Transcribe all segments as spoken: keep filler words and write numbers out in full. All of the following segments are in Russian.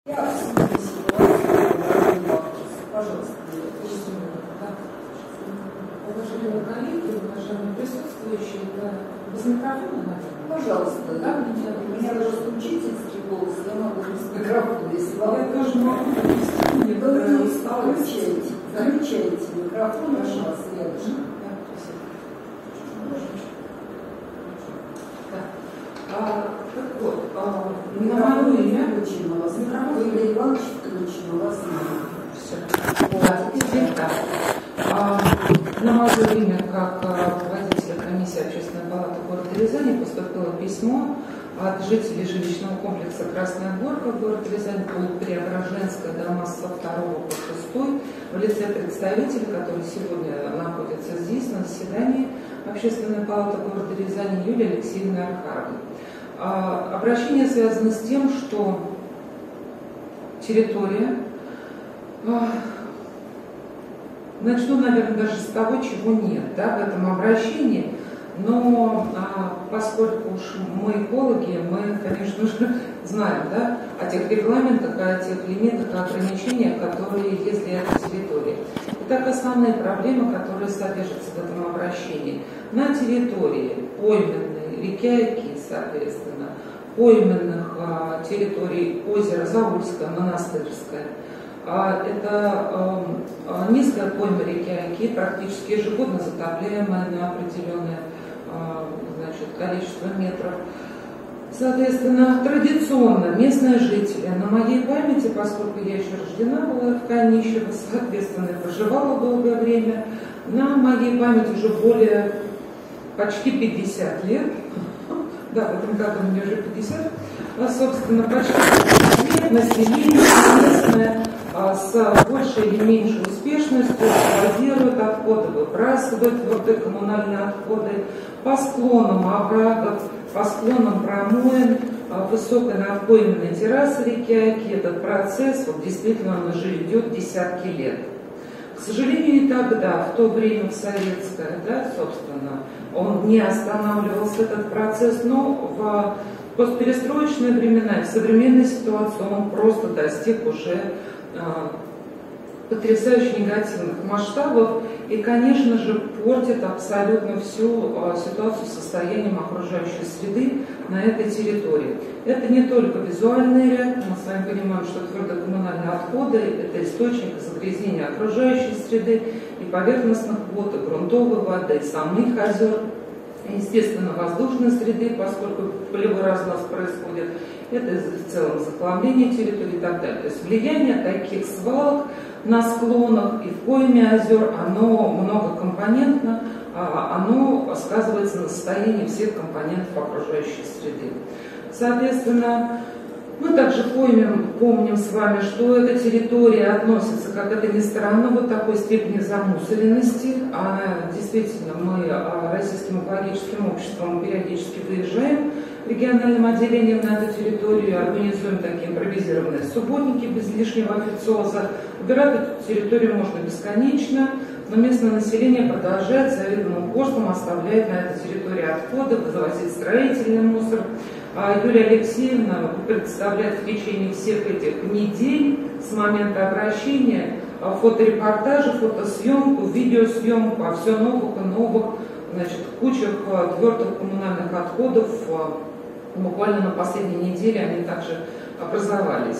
Я обсудила ситуацию, пожалуйста. Уважаемые коллеги, уважаемые присутствующие, без микрофона, наверное? Пожалуйста, да? У меня просто учительский голос, я могу без микрофона, если вам... Я тоже могу привести мне вы включайте, включайте микрофон, наш вас рядышком. Так вот, на Микрофон мое не имя включен у вас. Микрофон Юрий Иванович включен, у вас нет. все. Да, теперь так. А, на мое имя, как руководителя комиссии Общественной палаты города Рязани, поступило письмо от жителей жилищного комплекса «Красная Горка» города Рязань, Преображенская, дома со второго по шестой, в лице представителя, который сегодня находится здесь на заседании Общественной палаты города Рязани, Юлии Алексеевны Архаровой. А, обращение связано с тем, что территория, а, начну, наверное, даже с того, чего нет, да, в этом обращении, но а, поскольку уж мы экологи, мы, конечно же, знаем, да, о тех регламентах, о тех лимитах, о ограничениях, которые есть для этой территории. Итак, основные проблемы, которые содержатся в этом обращении. На территории пойменной реки Оки, соответственно, пойменных а, территорий озера Заульское, Монастырское, а, это а, низкая пойма реки Оки, практически ежегодно затопляемая на определенное а, значит, количество метров. Соответственно, традиционно местные жители, на моей памяти, поскольку я еще рождена была в Канищево, соответственно, проживала долгое время, на моей памяти уже более почти пятьдесят лет, да, в этом году мне уже пятьдесят, а, собственно, почти пятьдесят лет население местное а, с большей или меньшей успешностью складирует отходы, выбрасывает твердые коммунальные отходы по склонам оврагов, по склонам промоин, высокой надпойменной террасы реки Оки. Этот процесс вот, действительно он уже идет десятки лет. К сожалению, и тогда, в то время, в советское, да, собственно, он не останавливался, этот процесс, но в постперестроечные времена, в современной ситуации он просто достиг уже потрясающе негативных масштабов и, конечно же, портит абсолютно всю а, ситуацию с состоянием окружающей среды на этой территории. Это не только визуальный ряд, мы с вами понимаем, что твердокоммунальные отходы – это источник загрязнения окружающей среды и поверхностных вод, и грунтовой воды, и самих озер, и, естественно, воздушной среды, поскольку полевой разнос происходит, это в целом захламление территории и так далее. То есть влияние таких свалок на склонах и в пойме озер, оно многокомпонентно, оно сказывается на состоянии всех компонентов окружающей среды. Соответственно, мы также помним, помним с вами, что эта территория относится, как это ни странно, вот такой степени замусоренности. Она, действительно, мы Российским экологическим обществом периодически выезжаем региональным отделением на эту территорию, организуем такие импровизированные субботники без лишнего официоза. Убирать эту территорию можно бесконечно, но местное население продолжает заведомым упорством оставлять на этой территории отходы, вывозить строительный мусор. Юлия Алексеевна представляет в течение всех этих недель с момента обращения фоторепортажи, фотосъемку, видеосъемку, а все новых и новых, значит, кучах твердых коммунальных отходов. Буквально на последней неделе они также образовались.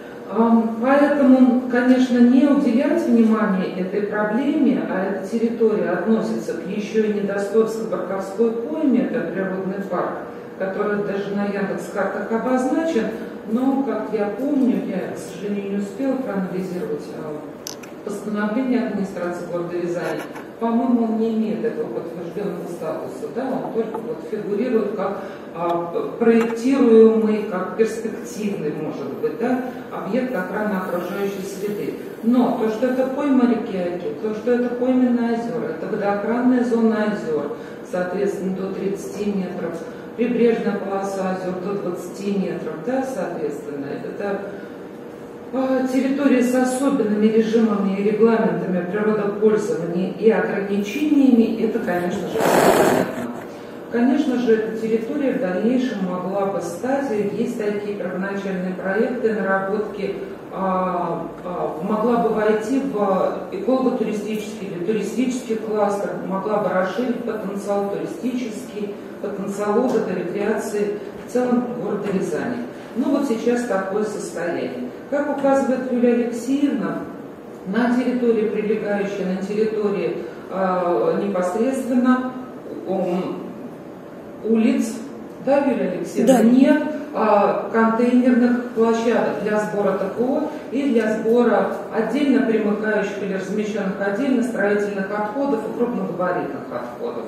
Поэтому, конечно, не уделять внимания этой проблеме, а эта территория относится к еще и Недостовско-Барковской пойме, это природный парк, который даже на Яндекс.Картах обозначен, но, как я помню, я, к сожалению, не успела проанализировать постановление администрации города Рязани. По-моему, он не имеет этого подтвержденного статуса, да, он только вот фигурирует как а, проектируемый, как перспективный, может быть, да, объект охраны окружающей среды. Но то, что это пойма реки Оки, то, что это пойменные озера, это водоохранная зона озер, соответственно, до тридцати метров, прибрежная полоса озер до двадцати метров, да, соответственно, это территории с особенными режимами и регламентами природопользования и ограничениями, это, конечно же, понятно. конечно же, эта территория в дальнейшем могла бы стать, есть такие первоначальные проекты, наработки, а, а, могла бы войти в эколого-туристический или туристический кластер, могла бы расширить потенциал туристический, потенциал отдыха, рекреации в целом города Рязани. Ну вот сейчас такое состояние. Как указывает Юлия Алексеевна, на территории, прилегающей на территории э, непосредственно um, улиц, да, Юлия Алексеевна, да. Нет э, контейнерных площадок для сбора ТКО и для сбора отдельно примыкающих или размещенных отдельно строительных отходов и крупногабаритных отходов.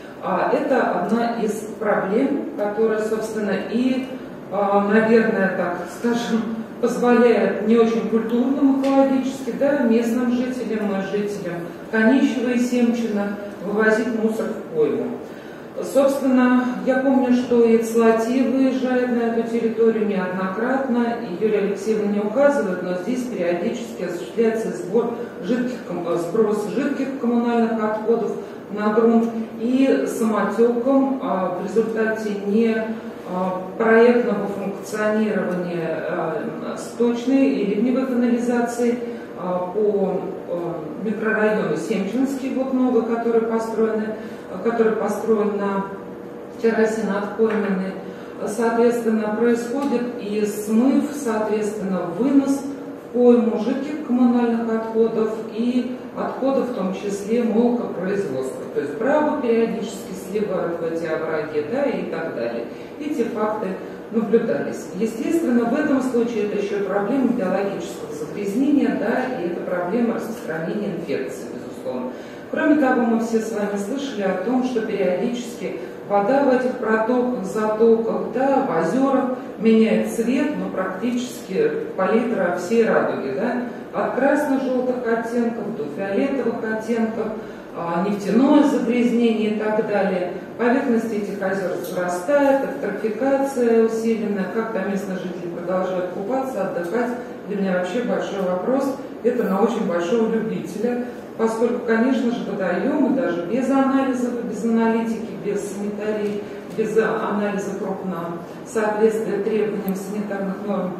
А, это одна из проблем, которая, собственно, и, а, наверное, так скажем, позволяет не очень культурным экологически, да, местным жителям и жителям Конищева и Семчина вывозить мусор в пойму. Собственно, я помню, что и ЦЛАТИ выезжает на эту территорию неоднократно, и Юлия Алексеевна не указывает, но здесь периодически осуществляется сбор жидких, сброс жидких коммунальных отходов на грунт и самотеком а, в результате не а, проектного функционирования а, сточной и ливневой канализации а, по а, микрорайону Семчинский, вот новый, который построен, который построен на террасе над Пойменной, соответственно, происходит и смыв, соответственно, вынос в пойму жидких коммунальных отходов и отходов, в том числе молокопроизводства. То есть брагу периодически сливают в эти овраги, да, и так далее. Эти факты наблюдались. Естественно, в этом случае это еще и проблема биологического загрязнения, да, и это проблема распространения инфекций, безусловно. Кроме того, мы все с вами слышали о том, что периодически вода в этих протоках, затоках, да, в озерах меняет цвет, но практически палитра всей радуги, да, от красно-желтых оттенков до фиолетовых оттенков, нефтяное загрязнение и так далее. Поверхность этих озер возрастает, эвтрофикация усиленная, как там местные жители продолжают купаться, отдыхать. Для меня вообще большой вопрос, это на очень большого любителя, поскольку, конечно же, водоемы даже без анализов, без аналитики, без санитарии, без анализа проб на соответствие требованиям санитарных норм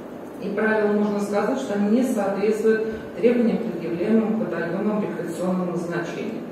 и правил, можно сказать, что они не соответствуют требованиям, предъявляемым водоемам рекреационного назначения.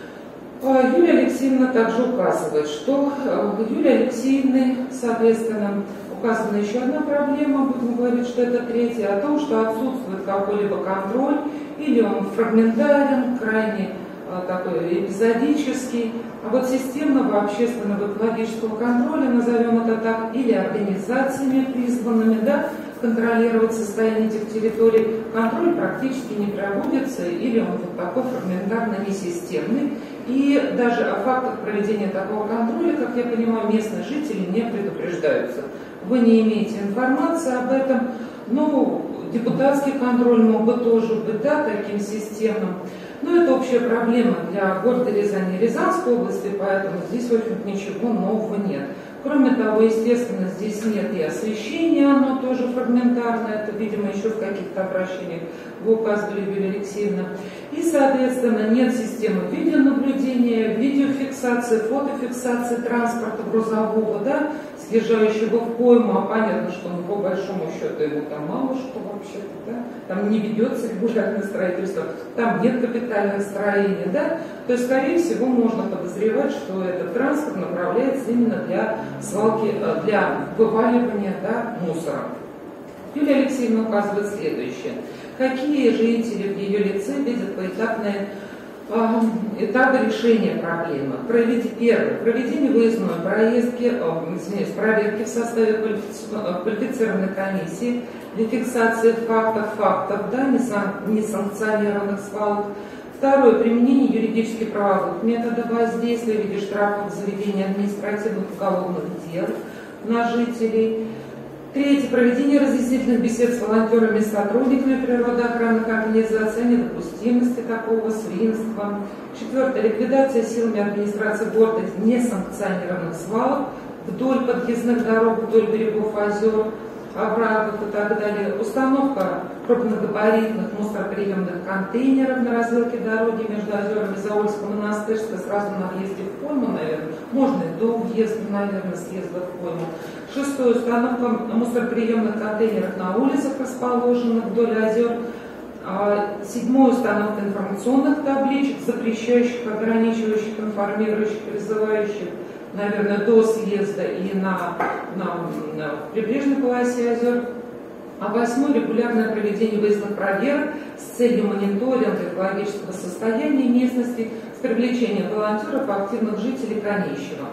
Юлия Алексеевна также указывает, что Юлия Алексеевна, соответственно, указана еще одна проблема, будем говорить, что это третья, о том, что отсутствует какой-либо контроль, или он фрагментарен, крайне такой эпизодический, а вот системного общественного экологического контроля, назовем это так, или организациями призванными, да, контролировать состояние этих территорий, контроль практически не проводится, или он вот такой фрагментарно несистемный. И даже о фактах проведения такого контроля, как я понимаю, местные жители не предупреждаются. Вы не имеете информации об этом, но депутатский контроль мог бы тоже быть, да, таким системным. Но это общая проблема для города Рязани и Рязанской области, поэтому здесь, в общем-то, ничего нового нет. Кроме того, естественно, здесь нет и освещения, оно тоже фрагментарное, это, видимо, еще в каких-то обращениях вы указывали, Юлия Алексеевна. И, соответственно, нет системы видеонаблюдения, видеофиксации, фотофиксации транспорта грузового, да, съезжающего в пойму, а понятно, что ну, по большому счету ему там мало что вообще-то, да, там не ведется регулярное строительство, там нет капитальных строений, да, то есть, скорее всего, можно подозревать, что этот транспорт направляется именно для свалки, для вываливания, да, мусора. Юлия Алексеевна указывает следующее. Какие жители в ее лице видят поэтапные э, этапы решения проблемы? Проведи, первое. Проведение выездной проездки, э, извиняюсь, проверки в составе квалифицированной комиссии для фиксации фактов, фактов, да, несанкционированных свалок. Второе. Применение юридически правовых методов воздействия в виде штрафов, заведения административных уголовных дел на жителей. Третье. Проведение разъяснительных бесед с волонтерами и сотрудниками природоохранных организаций о недопустимости такого свинства. Четвертое. Ликвидация силами администрации города несанкционированных свалок вдоль подъездных дорог, вдоль берегов озер. оврагов и так далее. Установка крупногабаритных мусороприемных контейнеров на развилке дороги между озерами Заольского и Монастырского, сразу на въезде в пойму, наверное. Можно и до въезда, наверное, съезда в пойму. Шестое. Установка мусороприемных контейнеров на улицах, расположенных вдоль озер. Седьмое. Установка информационных табличек, запрещающих, ограничивающих, информирующих, призывающих, наверное, до съезда и на, на, на прибрежной полосе озер. А восьмое. Регулярное проведение выездных проверок с целью мониторинга экологического состояния местности с привлечением волонтеров, активных жителей Конищева.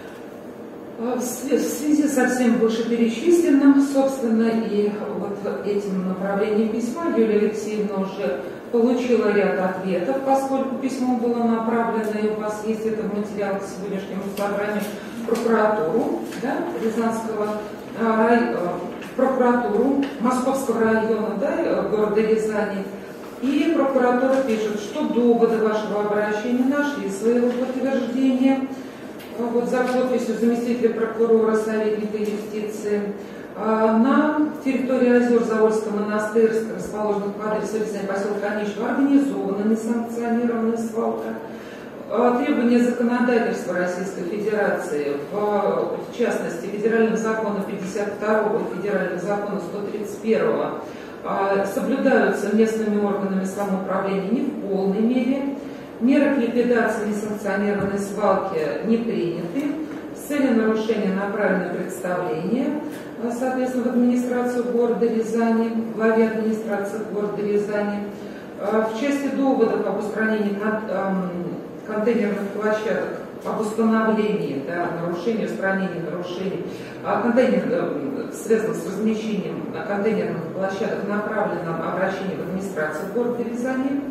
В связи со всем вышеперечисленным, собственно, и вот этим направлением письма Юлия Алексеевна уже получила ряд ответов, поскольку письмо было направлено, и у вас есть это в материалах к сегодняшнему собранию, в прокуратуру, да, Рязанского района, прокуратуру Московского района, да, города Рязани. И прокуратура пишет, что доводы вашего обращения нашли своего подтверждения. Вот за подписью заместителя прокурора, советника юстиции. На территории озер Заольского и Монастырского, расположенных по адресу Рязань, поселок Конищево, организована несанкционированная свалка. Требования законодательства Российской Федерации, в, в частности, федерального закона пятьдесят второго и федерального закона сто тридцать первого, соблюдаются местными органами самоуправления не в полной мере. Меры к ликвидации несанкционированной свалки не приняты. С целью нарушения направлены представления, соответственно, в администрацию города Рязани, главе администрации города Рязани. В части доводов об устранении контейнерных площадок, об установлении, да, нарушений, устранении нарушений, контейнер, связанных с размещением контейнерных площадок, направлено обращение в администрацию города Рязани.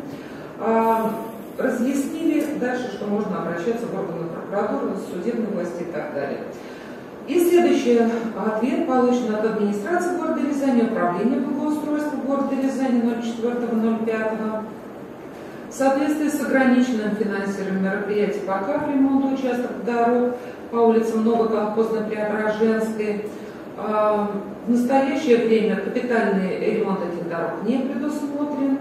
Разъяснили дальше, что можно обращаться в органы прокуратуры, судебной власти и так далее. И следующий ответ получен от администрации города Рязани, управления благоустройства города Рязани ноль четвёртого ноль пятого. В соответствии с ограниченным финансированием мероприятий по капремонту участков дорог по улицам Новоколхозно-Преображенской, в настоящее время капитальный ремонт этих дорог не предусмотрен.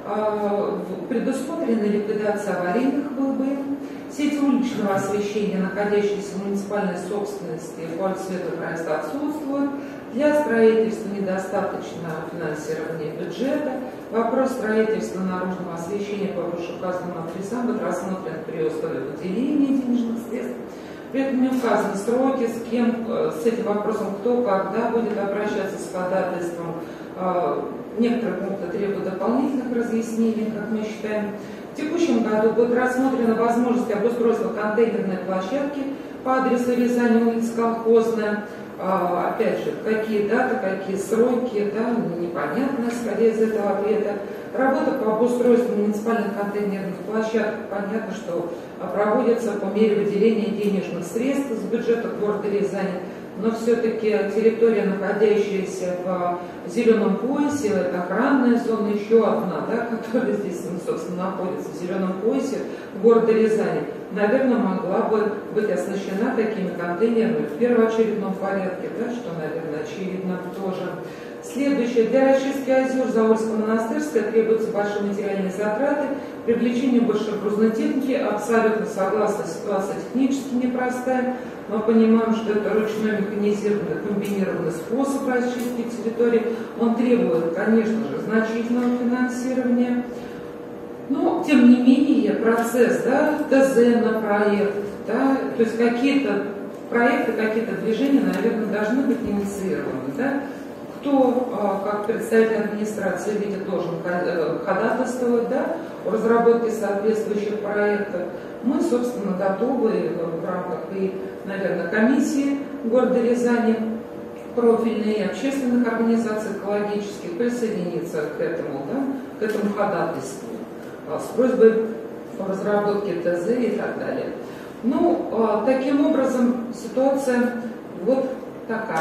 Предусмотрена ликвидация аварийных выбоин. Сети уличного освещения, находящиеся в муниципальной собственности, по цвету проезда отсутствуют. Для строительства недостаточно финансирования бюджета. Вопрос строительства наружного освещения по вышеуказанным адресам будет рассмотрен при условии выделения денежных средств. При этом не указаны сроки, с кем, с этим вопросом, кто, когда будет обращаться с ходатайством. Некоторые пункты требуют дополнительных разъяснений, как мы считаем. В текущем году будет рассмотрена возможность обустройства контейнерной площадки по адресу Рязани, улица Колхозная. А, опять же, какие даты, какие сроки, да, непонятно, исходя из этого ответа. Работа по обустройству муниципальных контейнерных площадок, понятно, что проводится по мере выделения денежных средств из бюджета города Рязани. Но все-таки территория, находящаяся в зеленом поясе, это охранная зона, еще одна, да, которая здесь, собственно, находится в зеленом поясе города Рязани, наверное, могла бы быть оснащена такими контейнерами в первоочередном порядке, да, что, наверное, очевидно тоже. Следующее. Для расчистки озер Заольско-Монастырская требуются большие материальные затраты, привлечение большой грузной техники, абсолютно согласна, ситуация технически непростая. Мы понимаем, что это ручной механизированный комбинированный способ расчистки территории. Он требует, конечно же, значительного финансирования. Но, тем не менее, процесс, да, ТЗ на проект, да, то есть какие-то проекты, какие-то движения, наверное, должны быть инициированы. Да? Кто, как представитель администрации, видит, должен ходатайствовать, да, о разработке соответствующих проектов. Мы, собственно, готовы в рамках и, наверное, комиссии города Рязани, профильной и общественных организаций экологических присоединиться к этому, да, к этому ходатайству с просьбой о разработке ТЗ и так далее. Ну, таким образом, ситуация вот такая.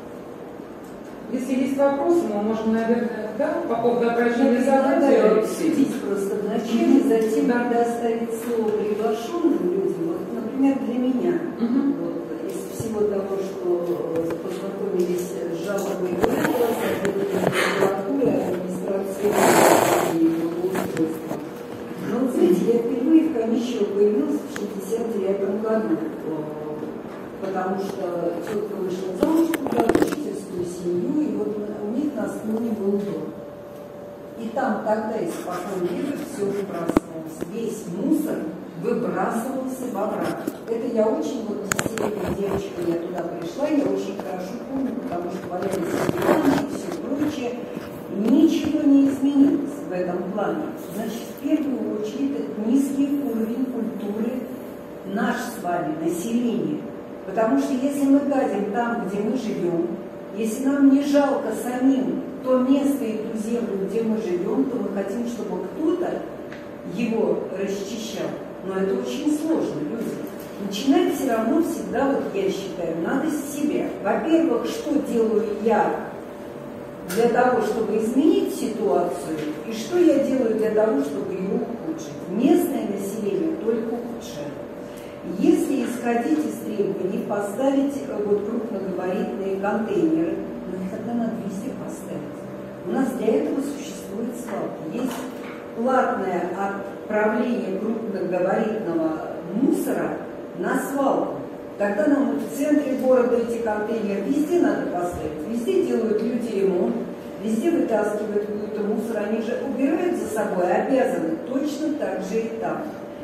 Если есть вопросы, мы можем, наверное, да, по поводу обращения задать. Обсудить просто вначале, затем предоставить слово приглашенным людям. Вот, например, для меня, угу. Вот, если всего того, что познакомились с жалобой города, с прокуратурой, администрацией и благоустройства. Но, вот, знаете, я впервые в Камищево появилась в шестьдесят девятом году, потому что тетка вышла замуж туда, в учительскую семью, и вот у них на склоне был дом. И там тогда испокон века все выбрасывалось. Весь мусор выбрасывался во враг. Это я очень, вот десятилетняя девочка, я туда пришла, я очень хорошо помню, потому что валялись диваны и все прочее. Ничего не изменилось в этом плане. Значит, в первую очередь, это низкий уровень культуры наш с вами, населения. Потому что если мы гадим там, где мы живем, если нам не жалко самим то место и ту землю, где мы живем, то мы хотим, чтобы кто-то его расчищал. Но это очень сложно, люди. Начинать все равно всегда, вот я считаю, надо с себя. Во-первых, что делаю я для того, чтобы изменить ситуацию, и что я делаю для того, чтобы ее ухудшить. Местное население только ухудшает. Если исходить из требований, поставить вот крупногабаритные контейнеры, ну их тогда надо везде поставить. У нас для этого существует свалка. Есть платное отправление крупногабаритного мусора на свалку. Тогда нам вот в центре города эти контейнеры везде надо поставить. Везде делают люди ремонт, везде вытаскивают какой-то мусор. Они же убирают за собой, обязаны точно так же и там.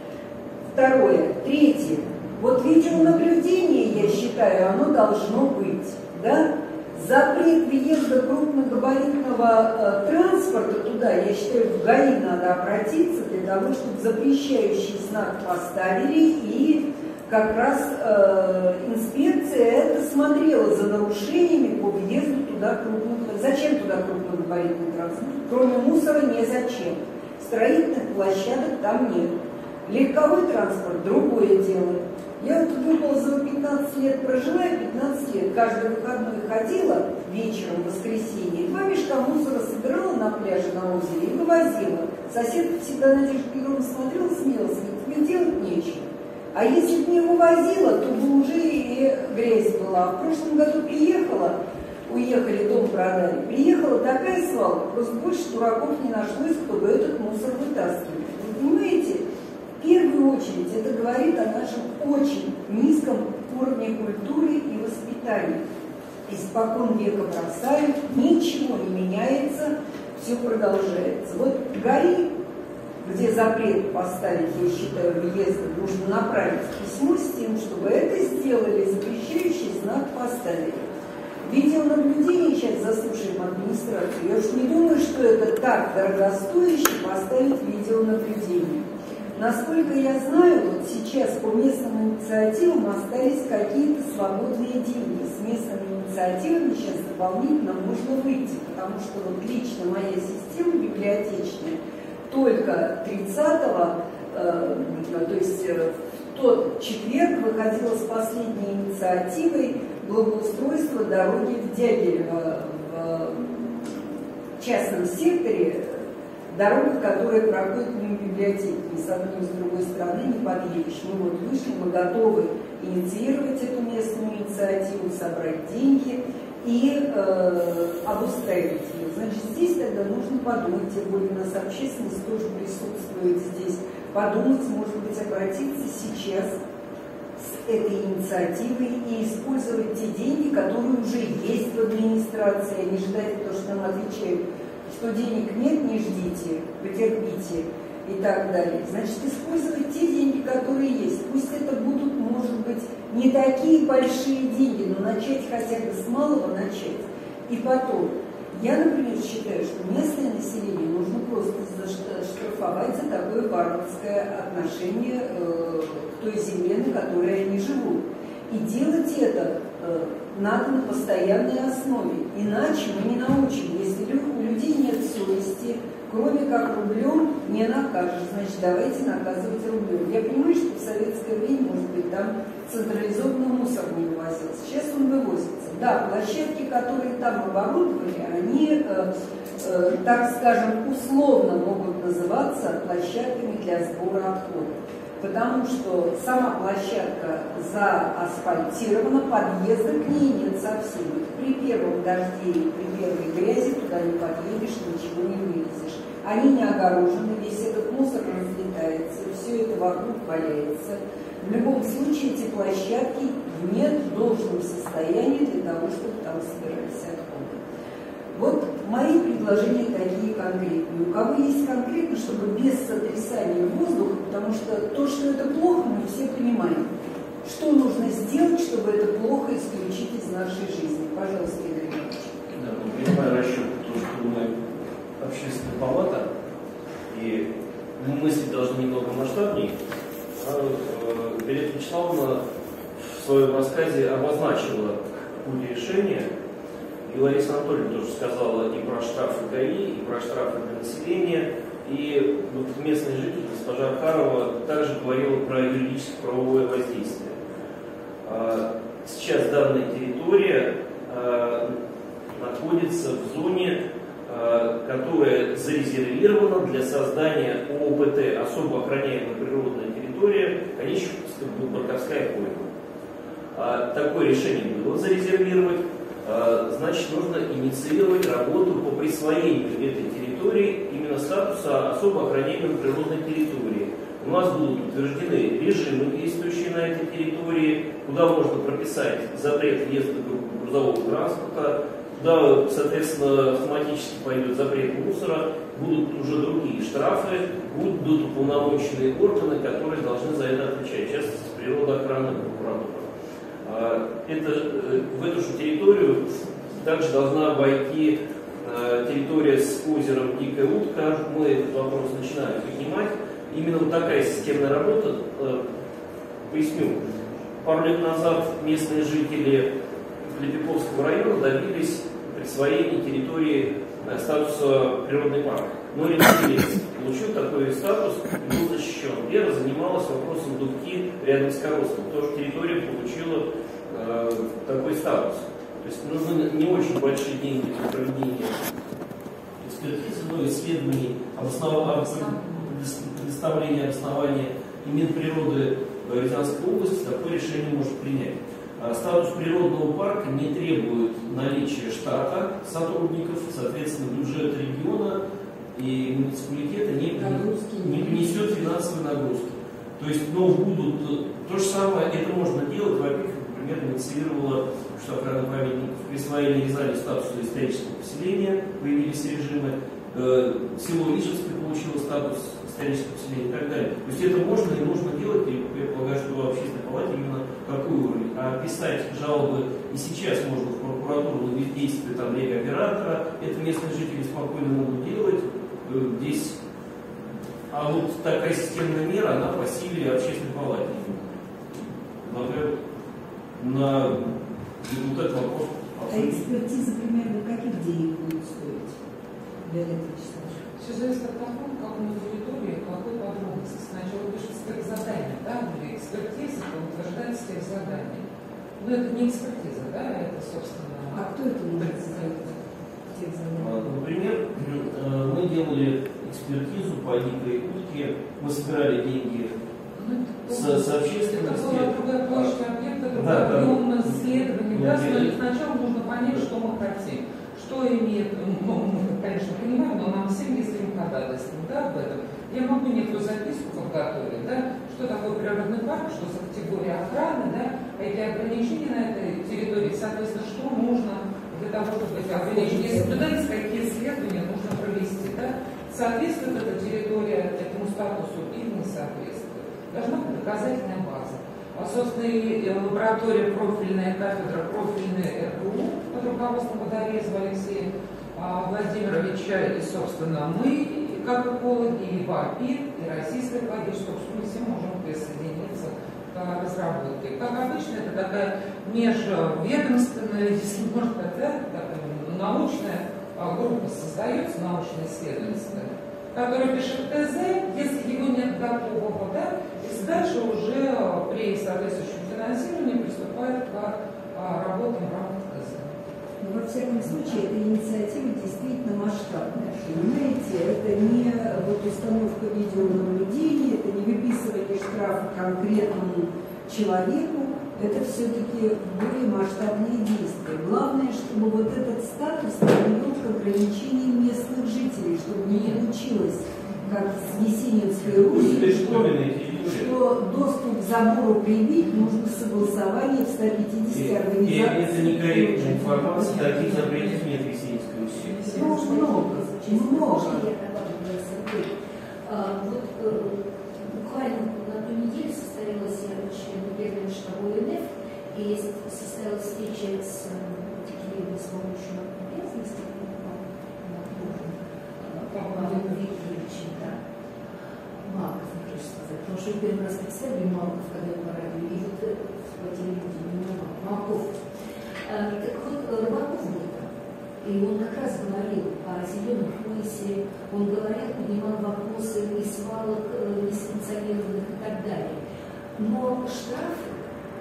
Второе. Третье. Вот видеонаблюдение, я считаю, оно должно быть. Да? Запрет въезда крупногабаритного э, транспорта туда, я считаю, в ГАИ надо обратиться для того, чтобы запрещающий знак поставили, и как раз э, инспекция это смотрела за нарушениями по въезду туда крупногабаритного. Зачем туда крупногабаритный транспорт? Кроме мусора не зачем. Строительных площадок там нет. Легковой транспорт – другое дело. Я вот в Выползово пятнадцать лет прожила, и пятнадцать лет каждый выходной ходила вечером в воскресенье, два мешка мусора собирала на пляже на озере и вывозила. Сосед всегда Надежда Петровна смотрела, смеялся, говорит, мне делать нечего. А если бы не вывозила, то бы уже и грязь была. В прошлом году приехала, уехали, дом продали, приехала такая свалка, просто больше дураков не нашлось, кто бы этот мусор вытаскивал. Вы понимаете? В первую очередь это говорит о нашем очень низком уровне культуры и воспитания. Испокон века бросают, ничего не меняется, все продолжается. Вот ГАИ, где запрет поставить, я считаю, въезда, нужно направить письмо с тем, чтобы это сделали, запрещающий знак поставили. Видеонаблюдение сейчас заслушаем администрацию. Я уж не думаю, что это так дорогостояще поставить видеонаблюдение. Насколько я знаю, вот сейчас по местным инициативам остались какие-то свободные деньги. С местными инициативами сейчас дополнительно можно выйти, потому что вот лично моя система библиотечная только тридцатого, э, то есть в тот четверг выходила с последней инициативой благоустройства дороги в Дягилево в частном секторе. Дорога, которая проходит мимо библиотеки, ни с одной, ни с другой стороны не подъедешь. Мы вот вышли, мы готовы инициировать эту местную инициативу, собрать деньги и э, обустроить ее. Значит, здесь тогда нужно подумать, тем более у нас общественность тоже присутствует здесь, подумать, может быть, обратиться сейчас с этой инициативой и использовать те деньги, которые уже есть в администрации, а не ждать, потому что нам отвечают, что денег нет, не ждите, потерпите и так далее. Значит, использовать те деньги, которые есть. Пусть это будут, может быть, не такие большие деньги, но начать хотя бы с малого начать. И потом, я, например, считаю, что местное население нужно просто заштрафовать за такое варварское отношение э, к той земле, на которой они живут. И делать это э, надо на постоянной основе. Иначе мы не научим. Если у людей нет совести, кроме как рублем не накажешь, значит, давайте наказывать рублем. Я понимаю, что в советское время, может быть, там централизованно мусор не вывозился. Сейчас он вывозится. Да, площадки, которые там оборудовали, они, э, э, так скажем, условно могут называться площадками для сбора отходов. потому что сама площадка заасфальтирована, подъезда к ней нет совсем. При первом дожде, при первой грязи туда не подъедешь, ничего не вылезешь. Они не огорожены, весь этот мусор разлетается, все это вокруг валяется. В любом случае эти площадки нет в должном состоянии для того, чтобы там собирались отходы. Вот мои предложения такие конкретные. У кого есть конкретно, чтобы без сотрясания воздуха, потому что то, что это плохо, мы все понимаем. Что нужно сделать, чтобы это плохо исключить из нашей жизни? Пожалуйста, Игорь Иванович. Да, ну, принимаю расчет, то, что мы общественная палата, и мы мыслить должны немного масштабнее. А, Виолетта Вячеславовна в своем рассказе обозначила путь решения. И Лариса Анатольевна тоже сказала и про штрафы ГАИ, и про штрафы для населения. И вот местный житель, госпожа Архарова, также говорила про юридическо-правовое воздействие. Сейчас данная территория находится в зоне, которая зарезервирована для создания ООПТ, особо охраняемая природная территория, Конечная-Барковская пойма. Такое решение было зарезервировать. Значит, нужно инициировать работу по присвоению этой территории именно статуса особо охраняемой природной территории. У нас будут утверждены режимы, действующие на этой территории, куда можно прописать запрет въезда грузового транспорта, куда, соответственно, автоматически пойдет запрет мусора, будут уже другие штрафы, будут уполномоченные органы, которые должны за это отвечать, в частности, природоохранная прокуратура. Это, в эту же территорию также должна войти территория с озером Дикая Утка. Мы этот вопрос начинаем поднимать. Именно вот такая системная работа. Поясню. Пару лет назад местные жители Лепековского района добились присвоения территории статуса природный парк. Но Лепековец получил такой статус и был защищен. Вера занималась вопросом Дубки рядом с Коровском. Тоже территория получила э, такой статус. То есть нужны не очень большие деньги для проведения экспертизы, но исследований, предоставления обоснования и Минприроды Рязанской области такое решение может принять. Статус природного парка не требует наличия штата сотрудников, соответственно, бюджет региона и муниципалитета не, не принесет финансовой нагрузки. То есть, но будут то же самое, это можно делать, во-первых, например, инициировала штаб-охраны памятников, присвоили Рязани статуса исторического поселения, появились режимы, э, село Ижевское получило статус исторического поселения и так далее. То есть это можно и нужно делать, и я полагаю, что в общественной палате именно какой уровень. А писать жалобы и сейчас можно в прокуратуру на бездействие там регоператора, это местные жители спокойно могут делать. Здесь, а вот такая системная мера, она по силе общественной палаты. Например, на вот этот вопрос. А экспертиза примерно каких денег будет стоить? Виолетта Вячеславовна. Все зависит от того, в какой территории, какой подробности. Сначала пишется как задание, да, или экспертиза, то утверждается как задание. Но это не экспертиза, да, это, собственно... А кто это может сделать? Например, мы делали экспертизу по Дикой Утке, мы собирали деньги ну, с, с общественности. Это была другая площадь объекта, другой да, объем да. исследований. Ну, да, я... Сначала нужно понять, что мы хотим. Что имеет, ну, мы, конечно, понимаем, но нам всем есть ходатайством, да, об этом. Я могу некую записку подготовить, да, что такое природный парк, что за категория охраны, да, какие ограничения на этой территории, соответственно, что нужно для того, чтобы эти ограничения соблюдались, какие исследования нужно провести, да, соответствует эта территория этому статусу или не соответствует. Должна быть доказательная база. А, собственно, и лаборатория профильная, кафедра профильная РГУ под руководством Водорезова Алексея Владимировича, и, собственно, мы, как экологи, и ВАПИ, и Российская экологическая общество, мы все можем присоединиться к разработке. Как обычно, это такая межведомственная, если можно сказать, научная группа создается, научно-исследовательская, которая пишет ТЗ, если его нет готового, да, и дальше уже при соответствующем финансировании приступает к работам в рамках ТЗ. Но, во всяком случае, эта инициатива действительно масштабная. Понимаете, это не вот установка видеонаблюдения, это не выписывание штрафа конкретному человеку, это все-таки более масштабные действия. Главное, чтобы вот этот статус привел к ограничениям местных жителей, чтобы не получилось, как с Есенинской Руси, что, что доступ к забору привить нужно согласование в ста пятидесяти организациях. Это некорректная информация, таких запретов нет в Есенинской Руси. Ну, много, много. Вот буквально на той неделе состоялась член Генерального штаба ОНФ, и состоялась встреча с такими исполняющими обязанности Павлом Викторовичем, да, Малков, мне кажется, сказать, потому что первый раз представили Малков, когда его порадили, и вот по телевидению Малков. Так вот, Рыбаков был там, и он как раз говорил о зеленом поясе, он говорил, поднимал вопросы ни свалок, ни санкционированных и так далее. Но штрафы,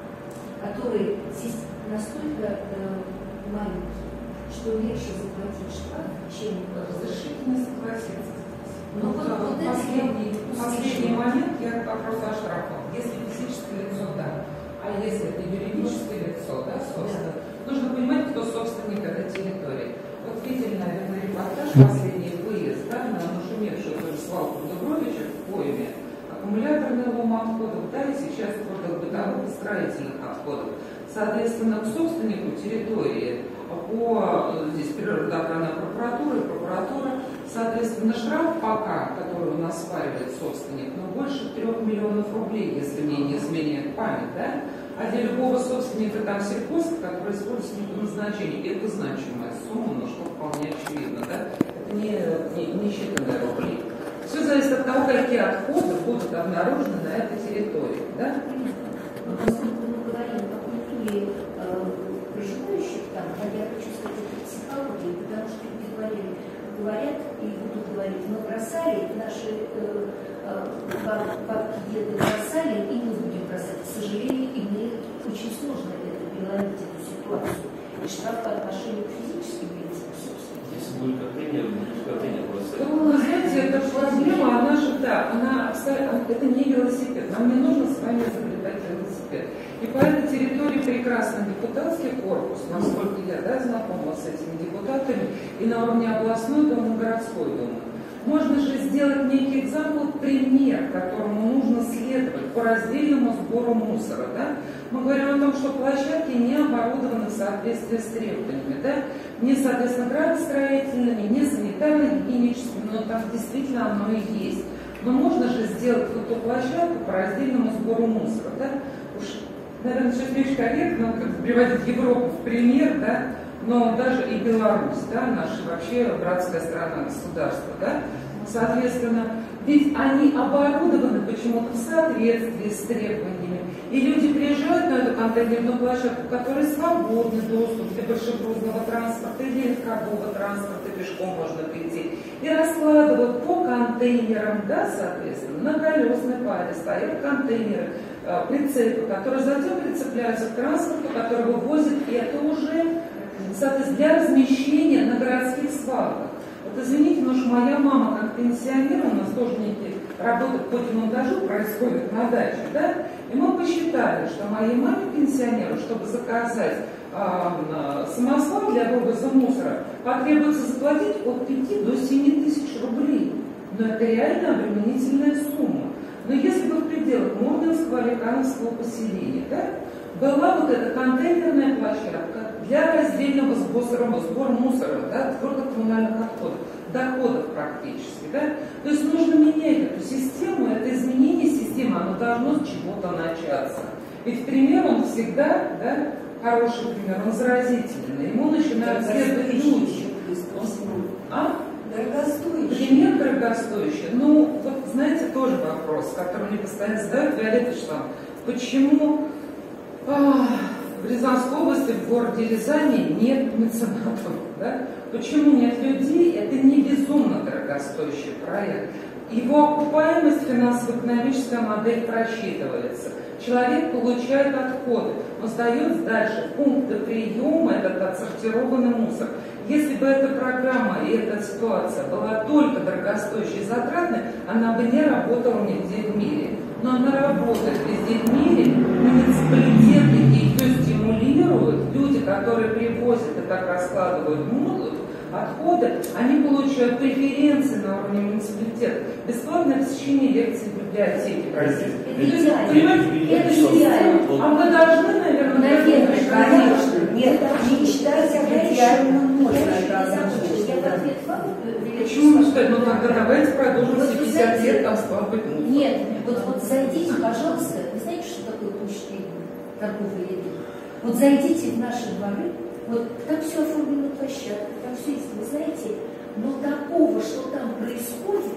которые здесь настолько э, маленькие, что легче заплатить штраф, чем Разрешите согласиться. Ну, вот, вот последний, последний момент, я вопрос о штрафах. Если физическое лицо, да. А если это юридическое лицо, да, собственно, да. Нужно понимать, кто собственник этой территории. Вот видели, наверное, репортаж последний выезд, да, на нашумевшую тоже свалку Дубровича в Пойме, аккумуляторных лом-отходов, да, и сейчас продал бытовых и строительных отходов. Соответственно, к собственнику территории по здесь природоохранная прокуратура и прокуратура, соответственно, штраф пока, который у нас сваривает собственник, но больше трех миллионов рублей, если мне не изменяет память, да? А для любого собственника там сельхоз, который используется не по назначению, это значимая сумма, но что вполне очевидно, да? Это не, не, не считанные рубли. Все зависит от того, какие отходы будут обнаружены на этой территории, да? Но поскольку мы говорим о культуре э, проживающих там, а я хочу сказать о психологии, потому что люди говорили, говорят и будут говорить, мы бросали, наши э, э, бабки, деды бросали, и мы будем бросать. К сожалению, и мне очень сложно это переломить, эту ситуацию. И штраф по отношению к физическим лицам, собственно. Если будет контейнер, будет контейнер бросать. Ну, знаете, эта проблема, она же, да, она абсолютно, это не велосипед. Нам не нужно с вами изобретать велосипед. И по этой территории прекрасный депутатский корпус, насколько я, да, знакома с этими депутатами, и на уровне областной думы, городской думы. Можно же сделать некий экзампл, пример, которому нужно следовать по раздельному сбору мусора. Да? Мы говорим о том, что площадки не оборудованы в соответствии с требованиями, да? Не, соответственно, градостроительными, не санитарно-гигиеническими, но там действительно оно и есть. Но можно же сделать вот эту площадку по раздельному сбору мусора. Да? Уж, наверное, сейчас не очень корректно как приводить Европу в пример, да? Но даже и Беларусь, да, наша вообще братская страна, государство, да, соответственно, ведь они оборудованы почему-то в соответствии с требованиями. И люди приезжают на эту контейнерную площадку, в которой свободный доступ для большегрузного транспорта или легкового транспорта, пешком можно прийти, и раскладывают по контейнерам, да, соответственно, на колесной паре стоят контейнеры, прицепы, которые затем прицепляются к транспорту, который вывозит это уже, соответственно, для размещения на городских свалках. Вот извините, но что моя мама как пенсионер, у нас тоже некие работы по демонтажу происходят на даче, да? И мы посчитали, что моей маме пенсионеру, чтобы заказать э, самосвал для вывоза мусора, потребуется заплатить от пяти до семи тысяч рублей. Но это реально обременительная сумма. Но если бы в пределах Мурманского или Каневского поселения, да, была вот эта контейнерная площадка для раздельного сбора, сбора мусора, да, твердых коммунальных отходов, доходов практически. Да? То есть нужно менять эту систему, это изменение системы, оно должно с чего-то начаться. Ведь пример, он всегда, да, хороший пример, он заразительный, ему начинают следовать люди. А? Дорогостоящий. Пример дорогостоящий. Ну, вот знаете, тоже вопрос, который мне постоянно задают, Виолетта Штам, почему а, в Рязанской области, в городе Рязани нет меценатов, да? Почему нет людей? Это не безумно дорогостоящее. дорогостоящий проект. Его окупаемость, финансово-экономическая модель просчитывается. Человек получает отходы, он сдает дальше в пункты приема этот отсортированный мусор. Если бы эта программа и эта ситуация была только дорогостоящей и затратной, она бы не работала нигде в мире. Но она работает везде в мире, муниципалитеты ее стимулируют, люди, которые привозят и так раскладывают отходы, они получают преференции на уровне муниципалитета, бесплатное посещение лекций в библиотеке. Это идеально. А мы должны, наверное, наверное, конечно. Нет, не считайте, идеально можно. Я в ответ вам почему не стоит? Ну тогда давайте продолжим вот все пятьдесят лет там складывать мусор. Нет, вот, вот зайдите, пожалуйста, вы знаете, что такое площадь торговой еды? Вот зайдите в наши дворы, вот там все оформлено площадка, там все есть, вы знаете, но такого, что там происходит,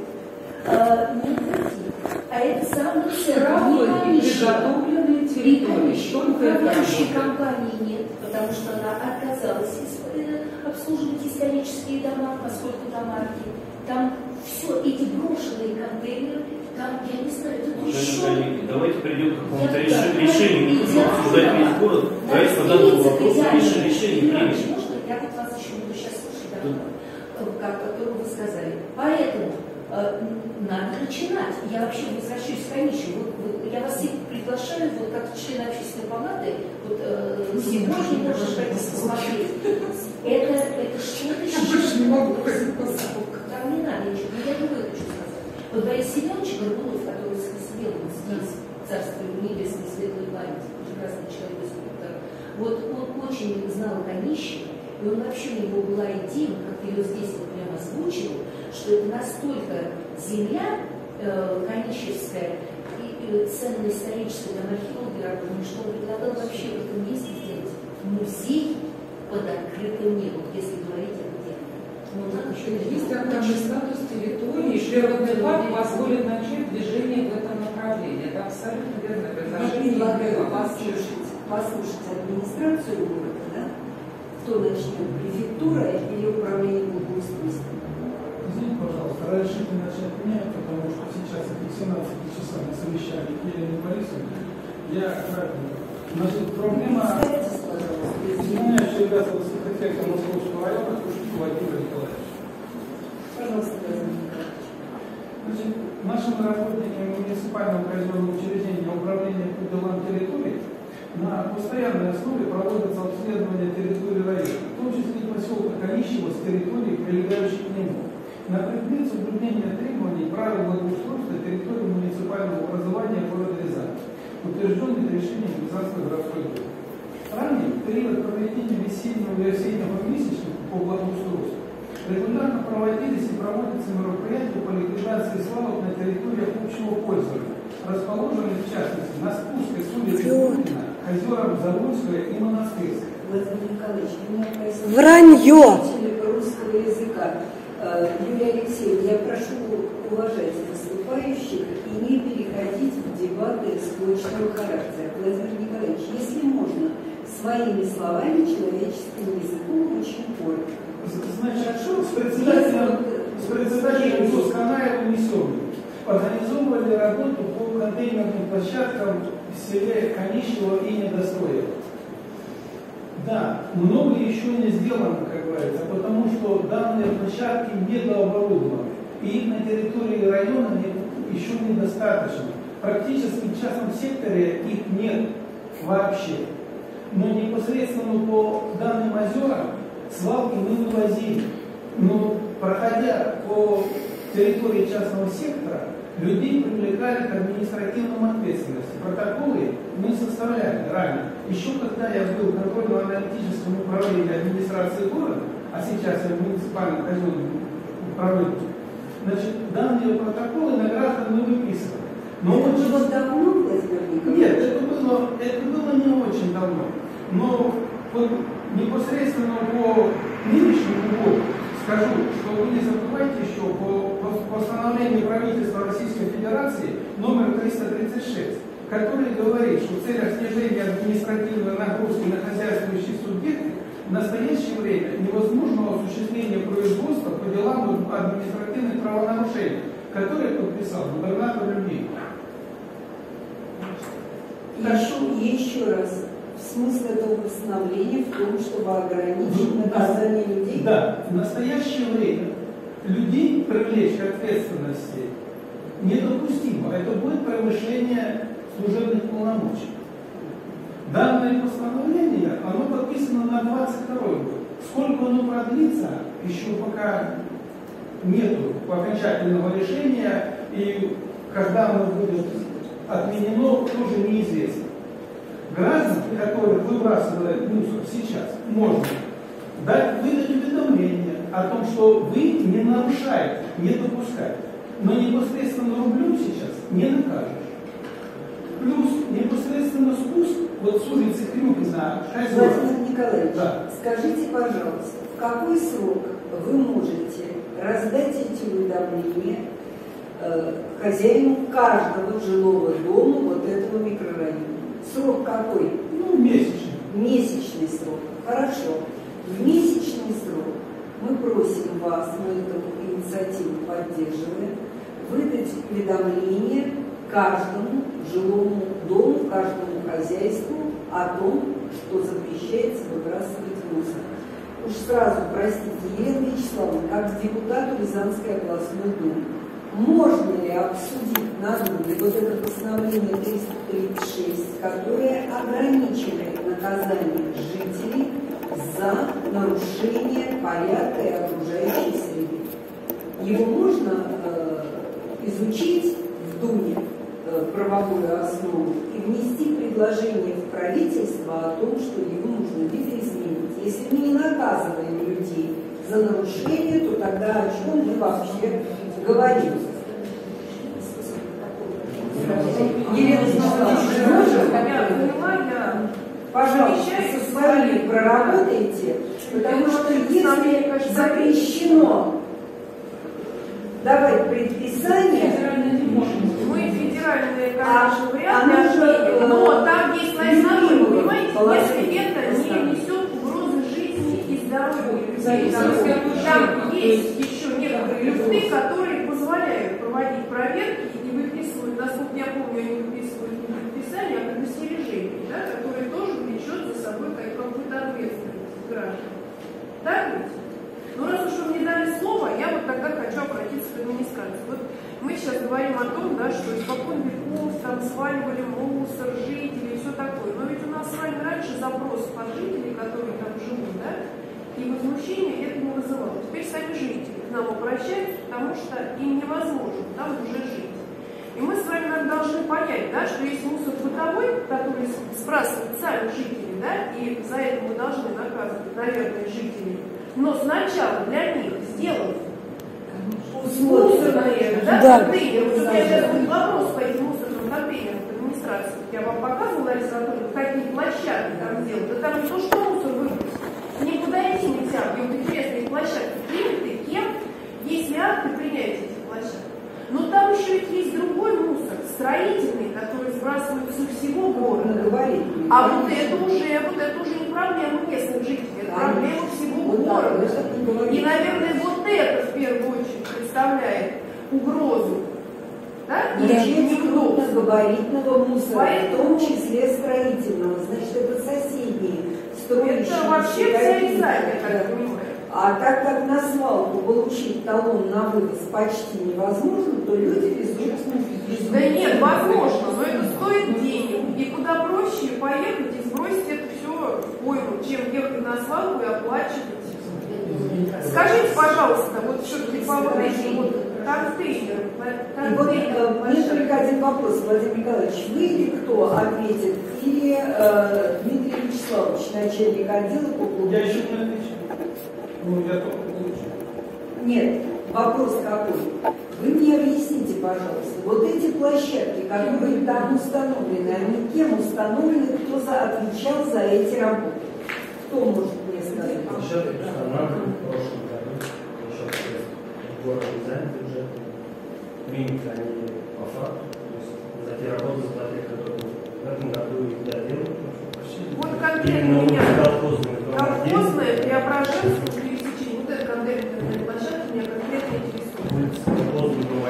э, нет нигде. А это самое ценное приготовленные территории. Что управляющей компании нет, потому что она отказалась обслуживать исторические дома, поскольку там арки. Там все, эти брошенные контейнеры, там, я не знаю, это еще... Коллеги, давайте придем к какому-то Я- решению, да, решению, не будем обсуждать весь город. Да, Давайте по данному вопросу решим- решение примем. Можно, я вот вас еще буду сейчас слушать, да, как, которую вы сказали. Поэтому э, надо начинать. Я вообще возвращаюсь к Каничу. Вот, вот, я вас всех приглашаю, вот как член общественной палаты, вот э, сегодня можно пойти посмотреть. Это, это что-то Я больше не могу ходить по Там не надо ничего. Но я другое хочу сказать. Вот Борис Семенович Горбунов, который сидел здесь, царство ему небесное, светлой памяти, прекрасный человек, скульптор, вот он очень знал Канищева, и он вообще, у него была идея, как ее здесь вот прямо озвучил, что это настолько земля э, канищевская и, и ценная историческая, там археологи работали, что он предлагал вообще в этом месте сделать музей под открытым небом, если говорить о где. Ну, надо еще Есть огромный статус территории, и природный парк позволит начать движение в этом направлении. Это абсолютно верное Я предложение. предлагаю послушать, послушать администрацию города, да? Кто начнет, префектура или управление благоустройством? Извините, пожалуйста, разрешите начать меня, потому что сейчас эти семнадцать часов на совещании Елены Борисовны. Я кратко. Значит, проблема... Исполняющий обязанности архитектора Московского района Кушкин Владимир Николаевич. Пожалуйста, Владимир Николаевич. Значит, нашими работниками муниципального производного учреждения управления по делам территории на постоянной основе проводятся обследования территории района, в том числе и поселка Канищева с территории, прилегающей к нему, на предмет соблюдения требований правил благоустройства территории муниципального образования города Рязани, утвержденных решением Рязанской городской думы. Ранее, в период проведения весеннего и осеннего месячника по благоустройству, регулярно проводились и проводятся мероприятия по ликвидации свалок на территориях общего пользования, расположенных в частности на спуске с улицы Путина, озерам Заводская и Монастырская. Владимир Николаевич, у меня просил Вранье! учитель русского языка. Юлия Алексеевна, я прошу уважать выступающих и не переходить в дебаты склочного характера. Владимир Николаевич, если можно, своими словами, человеческим языком, очень коротко. Значит, с председателем, с председателем Госканаевым Несовым организовывали работу по контейнерным площадкам в селе Канищево и Недостроево. Да, многое еще не сделано, как говорится, потому что данные площадки недооборудованы. И их на территории района еще недостаточно. Практически в частном секторе их нет вообще. Но непосредственно по данным озерам свалки мы вывозили. Но проходя по территории частного сектора, людей привлекали к административной ответственности. Протоколы мы составляли ранее. Еще когда я был в контрольно-аналитическом управлении администрации города, а сейчас я в муниципальном казенном управлении, значит, данные протоколы на граждан мы выписывали. Но это очень... было давно, Владимир Николаевич? Нет, это было, это было не очень давно. Но вот непосредственно по нынешнему году скажу, что вы не забывайте еще по, по постановлению правительства Российской Федерации номер триста тридцать шесть, который говорит, что в целях снижения административной нагрузки на хозяйствующие субъекты в настоящее время невозможно осуществление производства по делам административных правонарушений соглашение, которое подписал губернатор Любимов. Еще, еще раз, смысл этого постановления в том, чтобы ограничить наказание людей? Да, в настоящее время людей привлечь к ответственности недопустимо. Это будет превышение служебных полномочий. Данное постановление, оно подписано на двадцать второй год. Сколько оно продлится, еще пока нету окончательного решения, и когда оно будет отменено, тоже неизвестно. Граждан, которые выбрасывают мусор сейчас, можно дать, выдать уведомление о том, что вы не нарушаете, не допускаете. Но непосредственно рублем сейчас не накажешь. Плюс непосредственно спуск вот с улицы Крюкина Хозяйства. Владимир Николаевич, Да. скажите, пожалуйста, в какой срок вы можете раздать эти уведомления э, хозяину каждого жилого дома вот этого микрорайона? Срок какой? Ну, месячный. Месячный срок. Хорошо. В месячный срок мы просим вас, мы эту инициативу поддерживаем, выдать уведомление каждому жилому дому, каждому хозяйству о том, что запрещается выбрасывать мусор. Уж сразу, простите, Елена Вячеславовна, как депутату Рязанской областной думы, можно ли обсудить на Думе вот это постановление триста тридцать шесть, которое ограничивает наказание жителей за нарушение порядка и окружающей среды? Его можно э, изучить в Думе э, правовую основу и внести предложение в правительство о том, что его нужно видоизменить. Если мы не наказываем людей за нарушение, то тогда о чем мы вообще говорим? Елена Вячеславовна, пожалуйста, со своей проработайте, потому что если запрещено давать предписание, мы федеральные, конечно, а, варианты а отменим, но там есть основной, понимаете, положение. если это не несет угрозы жизни и здоровью людей. Зависит Там, от там есть еще некоторые люфты, которые позволяют проводить проверки и не выписывают, насколько я помню, они выписывают не предписание, а предостережение, да, которое тоже влечет за собой какую-то ответственность граждан. Так ведь? Ну, раз уж вы мне дали слово, я вот тогда хочу обратиться к администрации. Вот мы сейчас говорим о том, да, что испокон веков там сваливали мусор, жители и все такое. Но ведь у нас с вами раньше запрос от жителей, которые там живут, да, и возмущение это не вызывало. Теперь сами жители к нам обращаются, потому что им невозможно там уже жить. И мы с вами наверное, должны понять, да, что есть мусор бытовой, который сбрасывают сами жители, да, и за это мы должны наказывать, наверное, жителей. Но сначала для них сделать мусорные, да, Да. контейнеры. Вот у меня сейчас будет вопрос по этим мусорным контейнерам в администрации. Я вам показывала, Лариса Анатольевна, какие площадки там делают. Да там не то, что мусор выбросить. Никуда идти нельзя. Мне вот интересно, эти площадки приняты кем, если акты принятия этих площадок. Но там еще ведь есть другой мусор, строительный, который сбрасывают со всего города. говорить. А вот это уже, вот это уже не проблема местных жителей, это проблема всего города. И, наверное, вот это в первую очередь представляет угрозу. Да? Наличие крупногабаритного мусора, Поэтому- в том числе строительного, значит, это соседние строящиеся. Это вообще вся какие-то, Рязань, я да. так понимаю. А так как на свалку получить талон на вывоз почти невозможно, то люди везут. везут. Да нет, возможно, но это стоит денег. И куда проще поехать и сбросить это все в пойму, чем ехать на свалку и оплачивать. Скажите, пожалуйста, вот все-таки по вот этим вот контейнерам. И вот э, мне только один вопрос, Владимир Николаевич, вы или кто ответит? Или э, Дмитрий Вячеславович, начальник отдела по клубу? Я еще не отвечаю. Ну, я только получу. Нет, вопрос какой? Вы мне объясните, пожалуйста, вот эти площадки, которые там установлены, они кем установлены, кто за, отвечал за эти работы? Кто может мне сказать? Площадки устанавливали в прошлом году, еще в городе Рязань бюджетные. Приняты они по факту, то есть за те работы заплатили, которые в этом году их доделали. Вот конкретно Именно меня колхозные колхозная, Преображенская, пересечение, вот эта контейнерная площадка меня конкретно интересует. улица колхозная,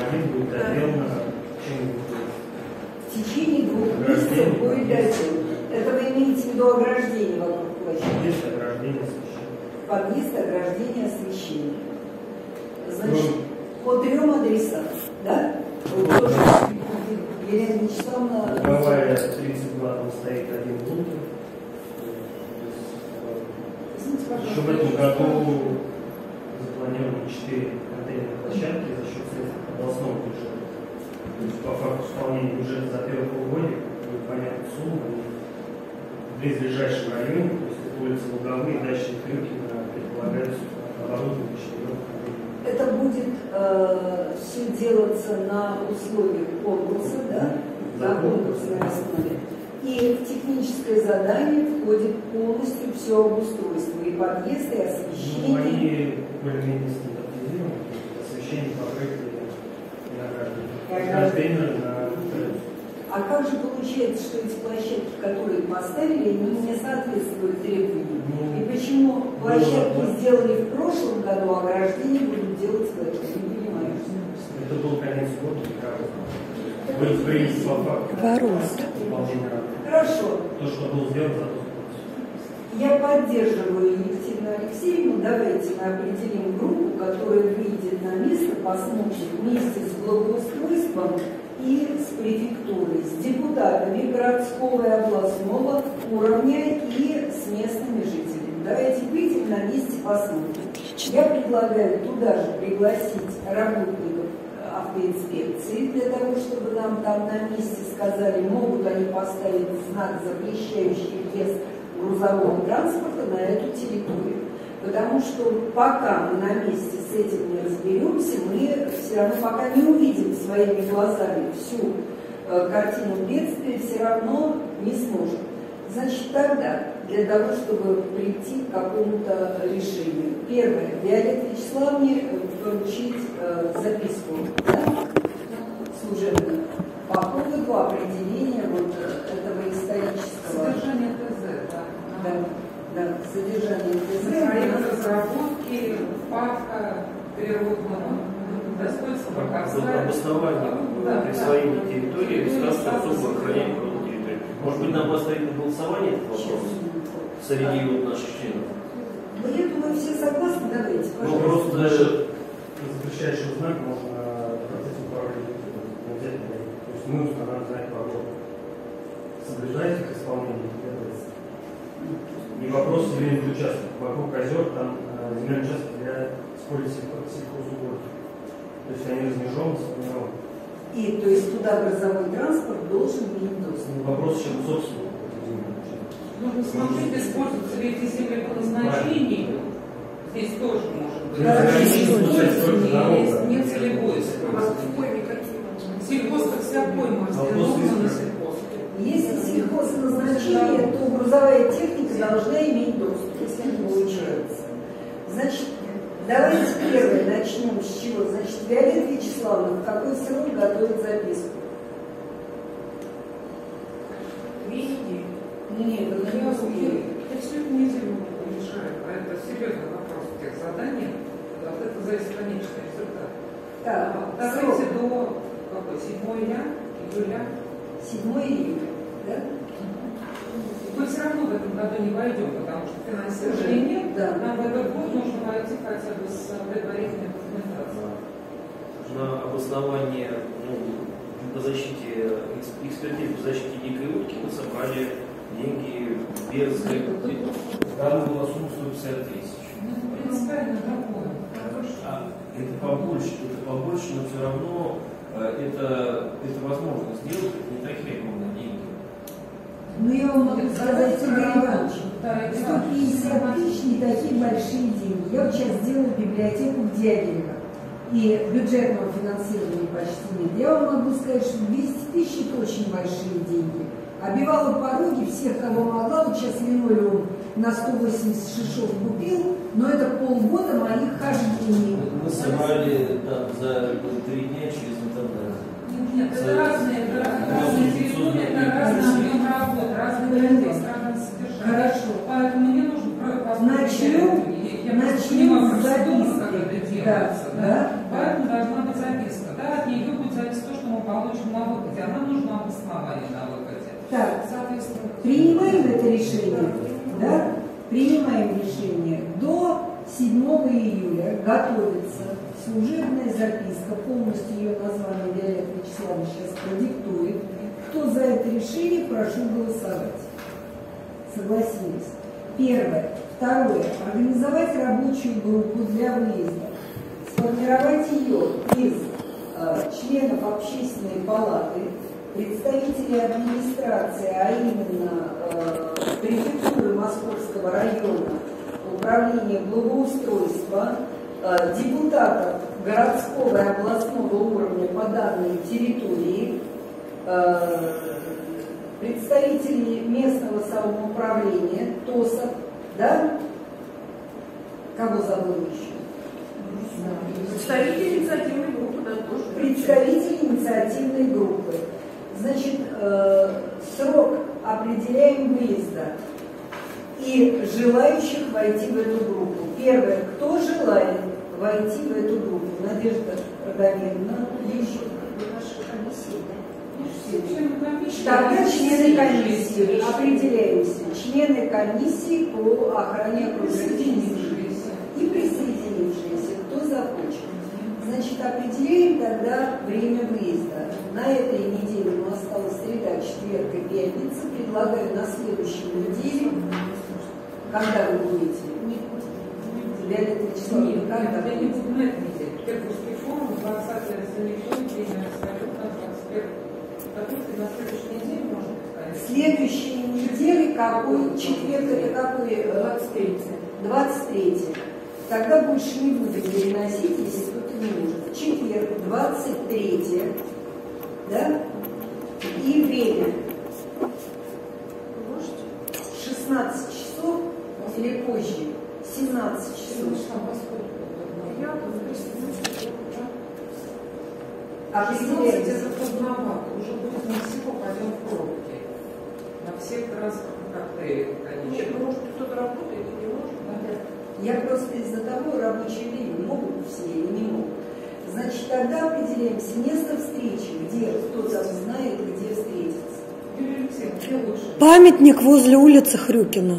двух месяцев будет отдел. Это вы имеете в виду ограждение вокруг площадки? Подъезд, ограждение, освещение. Подъезд, ограждение, освещение. Значит, по трем адресам, да? Вот тоже Елена Вячеславовна... Угловая тридцать два, там стоит один пункт. Извините, пожалуйста. Еще в этом году запланированы четыре контейнерные площадки за счет средств областного бюджета. То есть по факту исполнения бюджета за первое полугодие непонятная сумма. В близлежащем районе, то есть это улицы Луговые, дачные крюки, предполагаются оборудование четырех контейнеров. Это будет э, все делаться на условиях конкурса, да? На конкурсной основе. И в техническое задание входит полностью все обустройство, и подъезд, и Ну, освещение. они более-менее стандартизированы, освещение, покрытие и ограждение. Ограждение на улице. А как же получается, что эти площадки, которые поставили, они не соответствуют требованиям? Ну, И почему площадки ну, сделали в прошлом году, а ограждение будут делать в этом? Не понимаю. Это был конец года, как вы принесли по факту выполнения работы. Хорошо. То, что было сделано, за то, что Я поддерживаю Екатерину Алексеевну. Давайте мы определим группу, которая выйдет на место, посмотрит вместе с благоустройством и с префектурой, с депутатами городского и областного уровня и с местными жителями. Давайте выйдем на месте, посмотрим. Я предлагаю туда же пригласить работников автоинспекции для того, чтобы нам там на месте сказали, могут они поставить знак, запрещающий въезд грузового транспорта на эту территорию. Потому что пока мы на месте с этим не разберемся, мы все равно пока не увидим своими глазами всю э, картину бедствия, все равно не сможем. Значит, тогда, для того, чтобы прийти к какому-то решению, первое, Виолетте Вячеславовне поручить э, записку, да, служебную по поводу определения вот этого исторического... Содержание ТЗ, да. Да, да, содержание ТЗ. Проект разработки парка природного достоинства Барковская. Обоснование Да, присвоения да. территории государства особо охраняемой природной территории. Может быть, нам поставить на голосование этот вопрос среди вот наших членов? Ну, я думаю, все согласны, давайте, Ну, пожалуйста. просто даже запрещающего знака можно в процессе управления нельзя передать. То есть мы устанавливаем знак погоды. Соблюдать их исполнение. Не вопрос земельных участков. Вокруг озер там э, земельные участки для использования сельхозугодий. То есть они размежеваны, сформированы. И, то есть, туда грузовой транспорт должен иметь доступ. Вопрос, чем собственно земельные участки. Нужно смотреть, используются ли эти земли по назначению. Здесь тоже может быть. Да, Есть да, нецелевое использование. Пойми, какие Сельхоз как вся пойма развернута на сельхоз. Если сельхозназначение, то грузовая техника должна иметь доступ, если не получается. Значит, давайте первое начнем с чего. Значит, Виолетта Вячеславовна, в какой срок готовит записку? две недели. Нет, это не успеет. Я все это неделю решаю. А это серьезный вопрос в тех заданиях. От этого зависит конечный результат. Так, Давайте до какой? седьмого июля. седьмого июля, да? Мы все равно в этом году не войдем, потому что финансирования нет. Да. Нам в этот год нужно войти хотя бы с предварительной документацией. на обоснование, ну, по защите, экспертизы по защите дикой утки мы собрали деньги без... Там была сумма сто пятьдесят тысяч. Ну, принципиально другое. А, это побольше, это побольше, но все равно это, это возможно сделать, это не такие огромные деньги. Ну, я вам могу сказать, Игорь Иванович, Да, сто пятьдесят тысяч не такие большие деньги. Я вот сейчас делаю библиотеку в Дягилево, и бюджетного финансирования почти нет. Я вам могу сказать, что двести тысяч это очень большие деньги. Обивала пороги всех, кого могла. Вот сейчас линолеум на сто восемьдесят шишов купил, но это полгода моих хождений. Мы собрали там за три дня через интернет. Нет, это разные, это разные территории, это разный объем работы, разные границы, разное содержание. Хорошо. Поэтому мне нужно Начнем, начнем с записки. как это делается. Да, Да, да. Поэтому должна быть записка. Да, от нее будет зависеть то, что мы получим на выходе. А нам нужно обоснование на выходе. Так, Соответственно, принимаем это решение, да? Принимаем решение. До седьмого июля готовится служебная записка, полностью ее название Виолетта Вячеславовна сейчас продиктует. Кто за это решение, прошу голосовать. Согласились? Первое. Второе. Организовать рабочую группу для выезда. Сформировать ее из э, членов общественной палаты, представителей администрации, а именно э, префектуры Московского района, управления благоустройства, э, депутатов городского и областного уровня по данной территории, э, представителей местного самоуправления, ТОСов, да? Кого забыл еще? Представители инициативной группы, да, тоже. Представители инициативной группы. Значит, э, срок определяем выезда и желающих войти в эту группу. Первое, кто желает войти в эту группу? Надежда Радомировна, еще. Тогда члены комиссии, определяемся, члены комиссии по охране окружающей среды и присоединившиеся, кто захочет. Значит, определяем тогда время выезда. На этой неделе у нас осталась среда, четверг и пятница. Предлагаю на следующей неделе. Когда вы будете? Виолетта Вячеславовна, когда я вы не будете? буду на этой неделе. Петербургский форум, двадцатое занятие, время абсолютно двадцать первое. Допустим, на следующей неделе, может быть, конечно. Следующей неделе какой? Четверг это какой? двадцать третье. двадцать третье. Тогда больше не будем переносить, если кто-то не может. Четверг, двадцать третье. Да? И время. Можете? шестнадцать часов или позже? семнадцать часов. Я тут присоединюсь. А шестнадцать определяемся. это поздновато, уже будет на всего пойдем в пробки. На всех транспортных коктейлях, Нет, конечно. ну, может, кто-то работает и не может. Я просто из-за того рабочее время могут все или не могут. Значит, тогда определяемся место встречи, где кто там знает, где встретиться. Юрий Алексеевич, где лучше? Памятник возле улицы Хрюкина.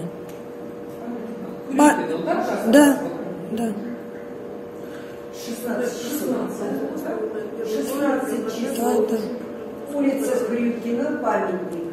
Хрюкина, да, как Да, раз? да. шестнадцать часов. шестнадцать. шестнадцать часов. Да, Улица Хрюкина, памятник.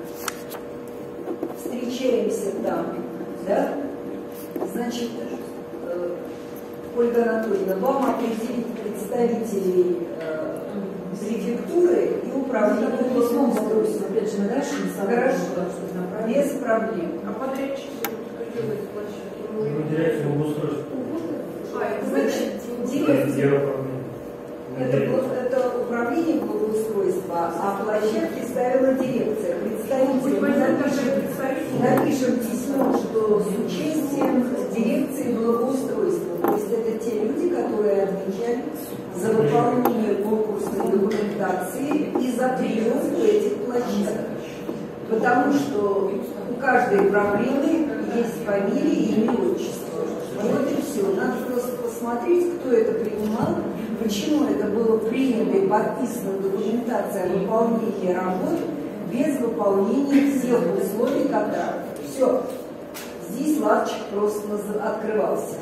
Встречаемся там, да? Значит, э, Ольга Анатольевна, вам определить представителей э, префектуры и управления благоустройства. Опять же, мы дальше не Хорошо, направить. без проблем. А подрядчики кто делает площадки? Ну, директор благоустройства. А, это Значит, значит, директор Дело управления. это, бл- это управление благоустройства, а площадки ставила дирекция. Представители мы напишем, напишем письмо, что с участием дирекции благоустройства. То есть это те люди, которые отвечают за выполнение конкурсной документации и за прием этих площадок. Потому что у каждой проблемы есть фамилия и имя, отчество. Вот и все. Надо просто посмотреть, кто это принимал, почему это было принято и подписано документация о выполнении работ без выполнения всех условий контракта. Все. Здесь лавчик просто открывался.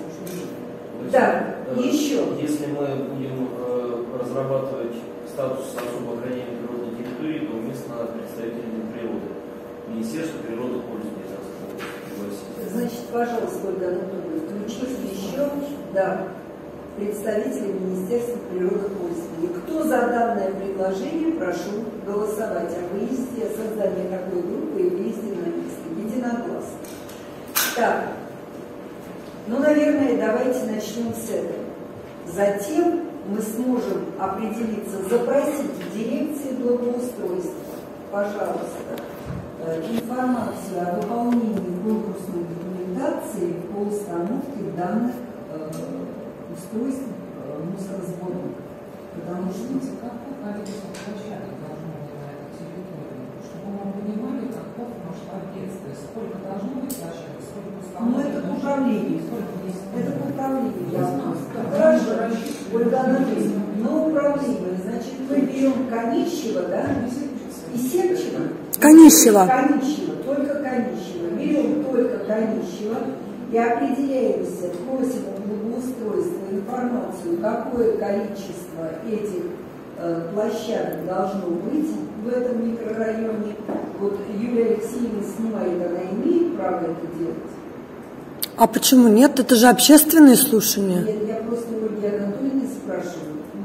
Да, Э, еще. Если мы будем э, разрабатывать статус особо охраняемой природной территории, то вместо представителей природы. Министерство природопользования пригласить. Значит, пожалуйста, Ольга Анатольевна, включите еще, да, представителей Министерства природопользования. Кто за данное предложение, прошу голосовать о выезде, о создании такой группы и выезде на место. Единогласно. Так, ну, наверное, давайте начнем с этого. Затем мы сможем определиться, запросить в дирекции благоустройства, пожалуйста, информацию о выполнении конкурсной документации по установке данных э, устройств э, мусоросборников. Потому что какое количество площадок должно быть на этой территории, чтобы мы понимали, каков масштаб бедствия, сколько должно быть площадок, сколько установок. ну, это по управлению. Сколько есть. Это по управлению. Я знаю. Хорошо. Ольга Анатольевна, на управление. Значит, мы берем Конищева, да? И Семчева? Канищева. Канищева, только Канищева. Берем только Канищева и определяемся, просим у благоустройства информацию, какое количество этих э, площадок должно быть в этом микрорайоне. Вот Юлия Алексеевна снимает, она имеет право это делать? А почему нет? Это же общественные слушания. Нет, я просто у Ольги Анатольевны спрашиваю.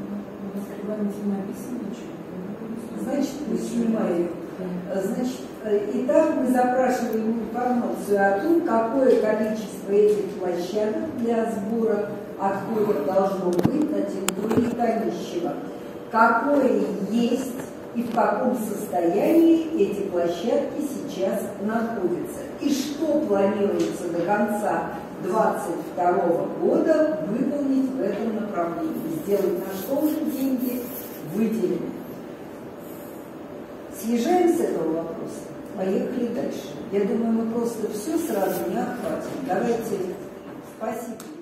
Значит, пусть снимает. Значит, итак, мы запрашиваем информацию о том, какое количество этих площадок для сбора отходов должно быть на территории Канищева. Какое есть и в каком состоянии эти площадки сейчас находятся. И что планируется до конца две тысячи двадцать второго года выполнить в этом направлении. Сделать на что уже деньги выделены. Съезжаем с этого вопроса, поехали дальше. Я думаю, мы просто все сразу не охватим. Давайте, спасибо.